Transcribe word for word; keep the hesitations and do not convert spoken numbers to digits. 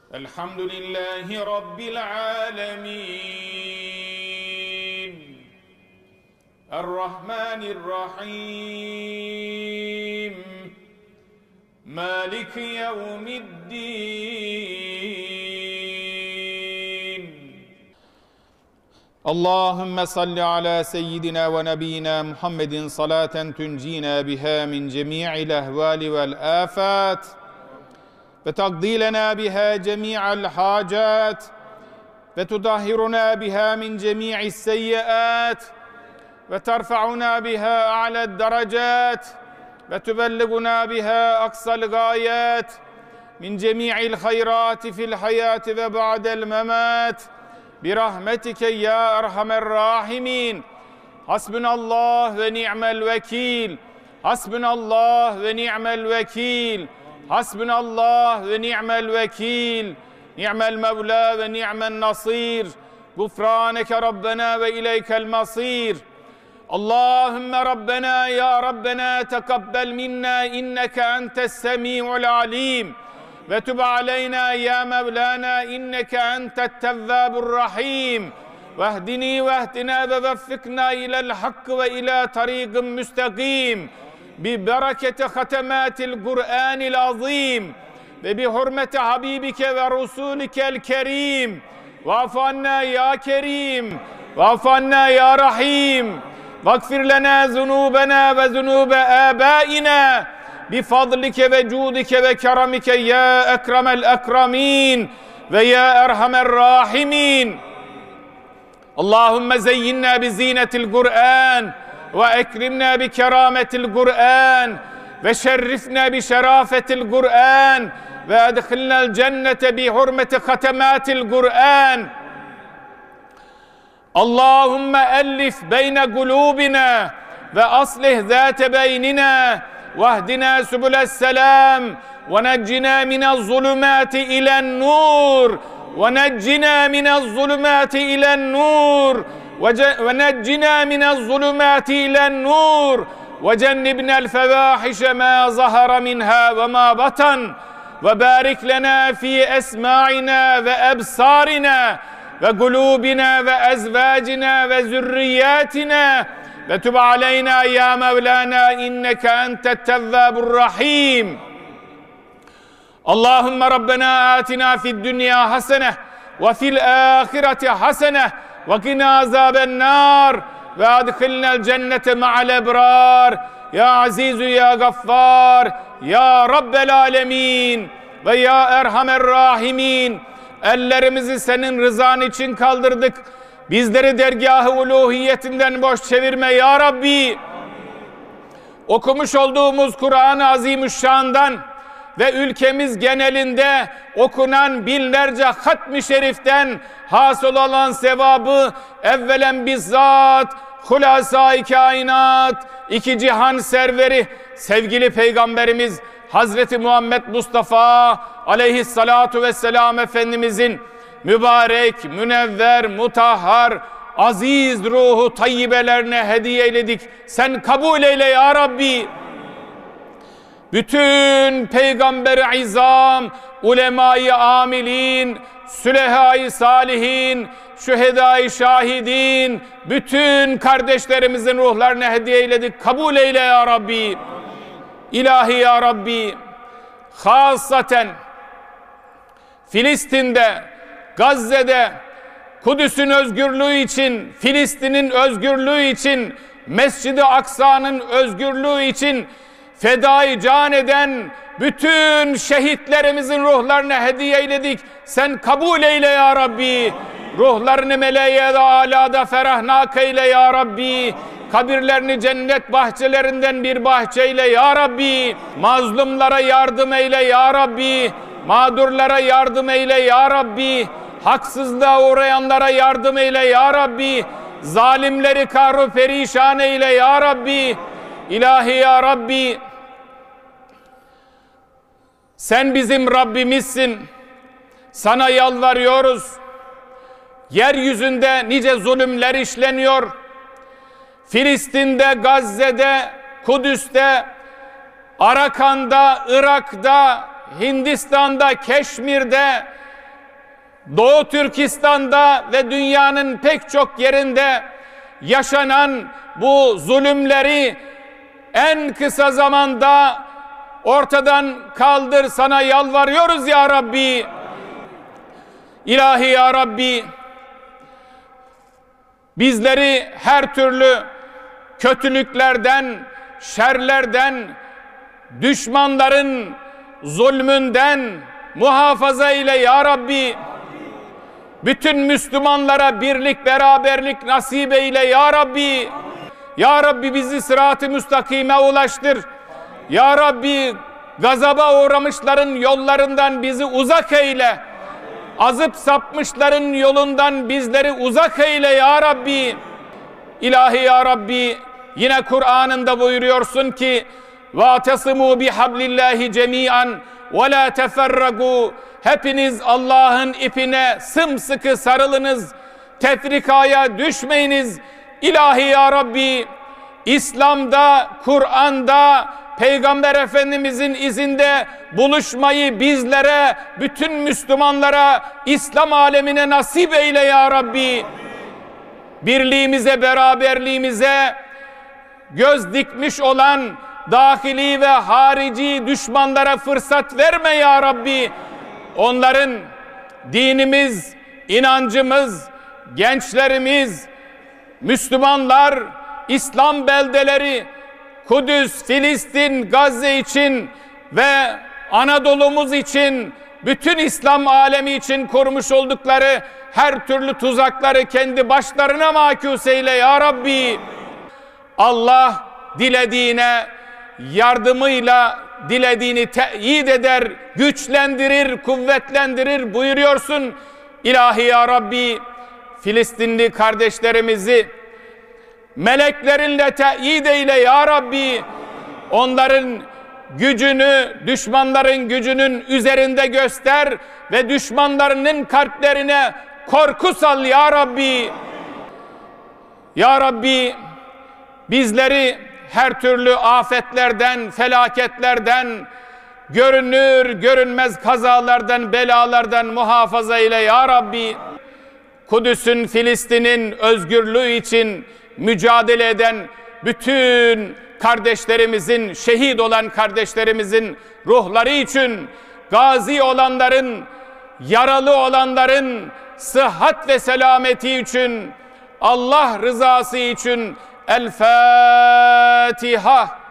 Elhamdülillahi Rabbil alemin. Errahmanirrahim. Maliki yevmiddin. Allahümme salli ala seyyidina ve nebiyyina Muhammedin salaten tuncina biha min cemi'il ehvali vel afat ve taqdi lena biha cemi'al hacat ve tudahhiruna biha min cemi'is seyyiat ve terfa'una biha a'la'd derecat ve tubelliguna biha aqsal gayat min cemi'il hayrati fil hayati ve ba'del memat birahmetike ya erhamer rahimin. Hasbunallah ve ni'mel vekil. Hasbunallah ve ni'mel vekil. Hasbunallah ve ni'mel vekil. Ni'mel mevla ve ni'men nasir. Gufraneke Rabbena ve ileykel masir. Allahümme Rabbena ya Rabbena tekabbel minna inneke entes semi'ul alim. Ve tub aleyna ya Mevlana inneke entet tevvabur rahim. Vehdini vehdina ve veffikna ilel hakkı ve ila tariqin müstakim. Bi bereketi hatematil Kur'anil azim. Ve bi hurmeti habibike ve rusulikel kerim. Vafanna ya kerim. Vafanna ya rahim. Vakfir lena zunubena ve zunube abaina. Bifadlike ve cudike ve keramike ya ekremel ekramin ve ya erhamer rahimin. Allahümme zeyyinna bi zinetil Kur'an ve ekrimna bi kerametil Kur'an ve şerrifna bi şerafetil Kur'an ve edkhilnel cennete bi hurmeti hatematil Kur'an. Allahümme ellif beyne kulubina ve aslih zâte beynina واهدنا سبل السلام ونجنا من الظلمات إلى النور ونجنا من الظلمات إلى النور ونجنا من الظلمات إلى النور وجنبنا الفواحش ما ظهر منها وما بطن وبارك لنا في أسماعنا وأبصارنا وقلوبنا وأزواجنا وذرياتنا ve tub aleyna ya Mevlana inneke entet tevvabur rahim. Allahümme Rabbena atina fid dünya hasene ve fil ahireti hasene ve qina azaben nar ve adkhilnel cennete ma'al ebrar ya azizu ya gaffar ya Rabbel alemin ve ya erhamer rahimin. Ellerimizi senin rızan için kaldırdık. Bizleri dergâh-ı uluhiyetinden boş çevirme ya Rabbi. Okumuş olduğumuz Kur'an-ı Azimüşşan'dan ve ülkemiz genelinde okunan binlerce hatm-ı şeriften hasıl olan sevabı evvelen bizzat Hulasa-i Kainat, iki cihan serveri, sevgili Peygamberimiz Hazreti Muhammed Mustafa aleyhissalatu vesselam Efendimizin mübarek, münevver, mutahhar, aziz ruhu tayyibelerine hediye eyledik. Sen kabul eyle ya Rabbi. Bütün peygamber-i izam, ulema-i amilin, sülehâ-i salihin, şühedâ-i şahidin, bütün kardeşlerimizin ruhlarına hediye eyledik. Kabul eyle ya Rabbi. İlahi ya Rabbi. Hasaten Filistin'de, Gazze'de, Kudüs'ün özgürlüğü için, Filistin'in özgürlüğü için, Mescid-i Aksa'nın özgürlüğü için fedai can eden bütün şehitlerimizin ruhlarına hediye eyledik. Sen kabul eyle ya Rabbi. Ruhlarını meleğe-i alâda ferahnak eyle ya Rabbi. Kabirlerini cennet bahçelerinden bir bahçeyle ya Rabbi. Mazlumlara yardım eyle ya Rabbi. Mağdurlara yardım eyle ya Rabbi. Haksızlığa uğrayanlara yardım eyle ya Rabbi. Zalimleri kahru perişan eyle ya Rabbi. İlahi ya Rabbi. Sen bizim Rabbimizsin. Sana yalvarıyoruz. Yeryüzünde nice zulümler işleniyor. Filistin'de, Gazze'de, Kudüs'te, Arakan'da, Irak'ta, Hindistan'da, Keşmir'de Doğu Türkistan'da ve dünyanın pek çok yerinde yaşanan bu zulümleri en kısa zamanda ortadan kaldır, sana yalvarıyoruz ya Rabbi. İlahi ya Rabbi, bizleri her türlü kötülüklerden, şerlerden, düşmanların zulmünden muhafaza eyle ya Rabbi. Bütün Müslümanlara birlik, beraberlik nasip eyle ya Rabbi. Ya Rabbi, bizi sırat-ı müstakime ulaştır. Ya Rabbi, gazaba uğramışların yollarından bizi uzak eyle. Azıp sapmışların yolundan bizleri uzak eyle ya Rabbi. İlahi ya Rabbi, yine Kur'an'ında buyuruyorsun ki وَاَتَصِمُوا بِحَبْلِ اللّٰهِ جَمِيعًا وَلَا تَفَرَّقُوا. Hepiniz Allah'ın ipine sımsıkı sarılınız, tefrikaya düşmeyiniz. İlahi ya Rabbi, İslam'da, Kur'an'da, Peygamber Efendimizin izinde buluşmayı bizlere, bütün Müslümanlara, İslam alemine nasip eyle ya Rabbi. Birliğimize, beraberliğimize göz dikmiş olan dahili ve harici düşmanlara fırsat verme ya Rabbi. Onların dinimiz, inancımız, gençlerimiz, Müslümanlar, İslam beldeleri, Kudüs, Filistin, Gazze için ve Anadolu'muz için, bütün İslam alemi için kurmuş oldukları her türlü tuzakları kendi başlarına mahkus eyle ya Rabbi. Allah dilediğine yardımıyla dilediğini teyit eder, güçlendirir, kuvvetlendirir buyuruyorsun. İlahi ya Rabbi, Filistinli kardeşlerimizi meleklerinle teyit eyle ya Rabbi. Onların gücünü, düşmanların gücünün üzerinde göster ve düşmanlarının kalplerine korku sal ya Rabbi. Ya Rabbi, bizleri her türlü afetlerden, felaketlerden, görünür görünmez kazalardan, belalardan muhafaza eyle ya Rabbi. Kudüs'ün, Filistin'in özgürlüğü için mücadele eden bütün kardeşlerimizin, şehit olan kardeşlerimizin ruhları için, gazi olanların, yaralı olanların sıhhat ve selameti için, Allah rızası için El Fatiha.